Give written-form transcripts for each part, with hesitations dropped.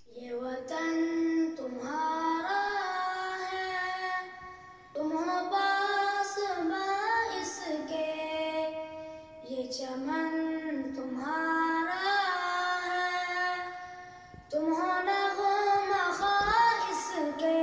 ये वतन तुम्हारा है, तुम हो पास इसके। ये चमन तुम्हारा है, तुम हो नगमा इसके।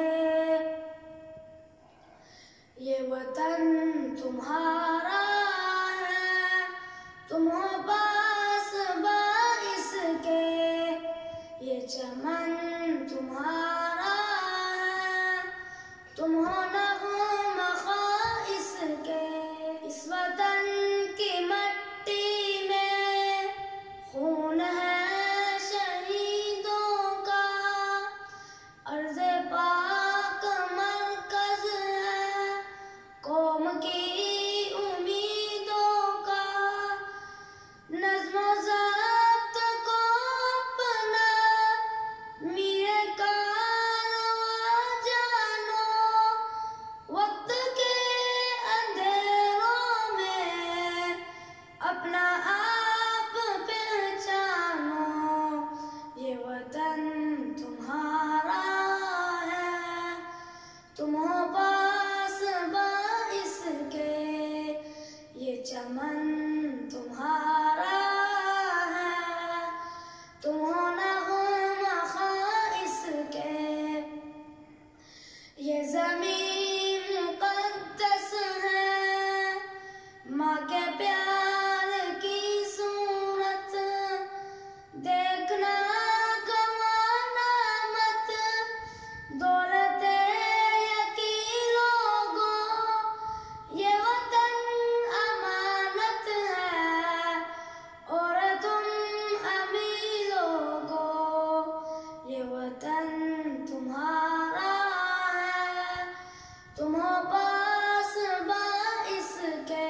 ये वतन तुम्हारा है, तुम हो पास इसके। ये चमन तुम्हारा है, तुम हो नगमा इसके। इस वतन की मट्टी में खून है शहीदों का, अर्ज़े पाक मरकज़ है कौम की उम्मीदों का। नज़्म ज़ब्त को अपना मीरे कारवां जानो, वक्त के अंधेरों में अपना आप पहचानो। ये वतन तुम्हारा है, तुम हो पास इसके। ये चमन तुम्हारा है, तुम हो नगमा इसके। ये ज़मीन मुक़द्दस है, माँ के प्यार की सूरत देखना गवाना मत। दौलते यकी लोगों, ये वतन अमानत है और तुम अमीर लोगों। ये वतन तुम्हारा है, तुम हो पास इसके।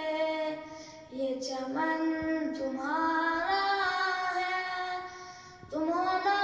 ये चमन तुम्हारा है, तुम हो